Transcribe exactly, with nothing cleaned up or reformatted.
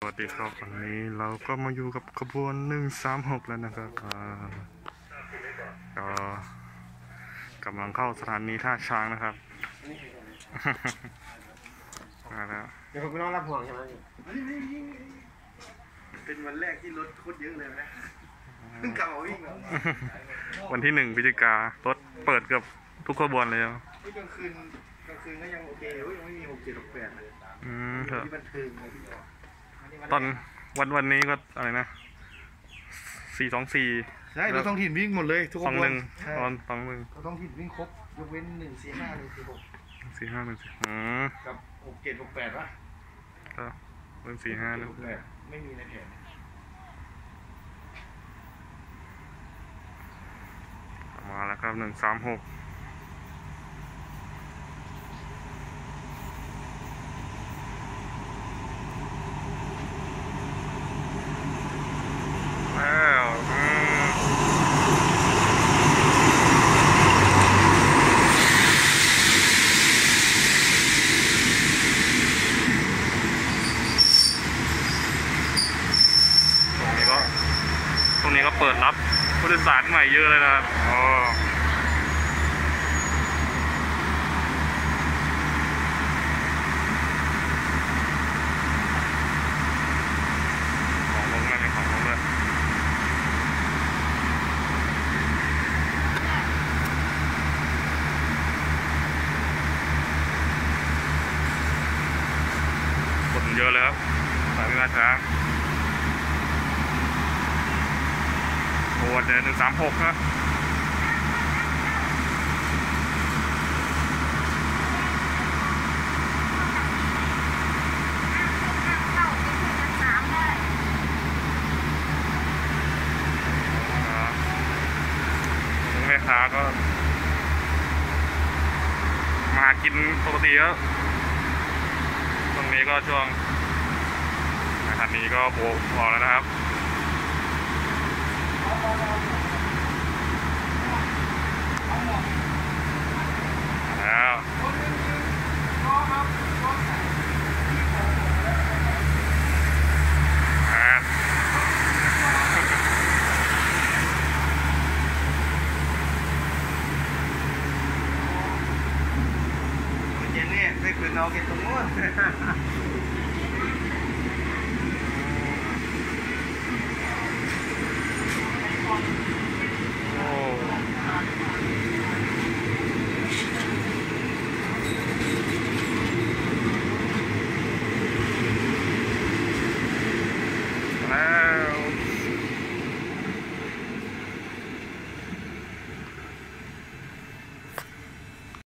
สวัสดีครับวันนี้เราก็มาอยู่กับขบวนหนึ่งสามหกแล้วนะครับก็กำลังเข้าสถานีท่าช้างนะครับมาแล้วเดี๋ยวผมไม่ต้องรับห่วงใช่ไหมเป็นวันแรกที่รถโคตรเยอะเลยนะเพิ่งกลับมาวิ่งวันที่หนึ่งพฤศจิการถเปิดเกือบทุกขบวนเลยครับกลางคืนกลางคืนก็ยังโอเคยังไม่มีหกเจ็ดหกแปดเลยอืมเถอะที่บันเทิงเลยตอนวันวันนี้ก็อะไรนะสี่สองสี่ใช่รถท้องถิ่นวิ่งหมดเลยทุกคนสองหนึ่งตอนสองหนึ่งรถท้องถิ่นวิ่งครบยกเว้นหนึ่งสี่ห้าหนึ่งสี่หกสี่ห้าหนึ่งสี่อืมกับหกเจ็ดหกแปดวะก็หนึ่งสี่ห้าหนึ่งแปดไม่มีในแผนมาแล้วครับหนึ่งสามหกแล้วตรงนี้ก็เปิดรับผู้โดยสารใหม่เยอะเลยนะครับอ๋อของลงแล้วนี่ของลงเลยคนเยอะเลยครับสายราชาโอ้เดือนหนึ่งสามหกนะแม่ค้าก็มากินปกติแล้วตรงนี้ก็ช่วงคันนี้ก็โบกพอแล้วนะครับแล้วเย็นนี่ไม่คืนเอาเก็บตรงนู้นแล้ว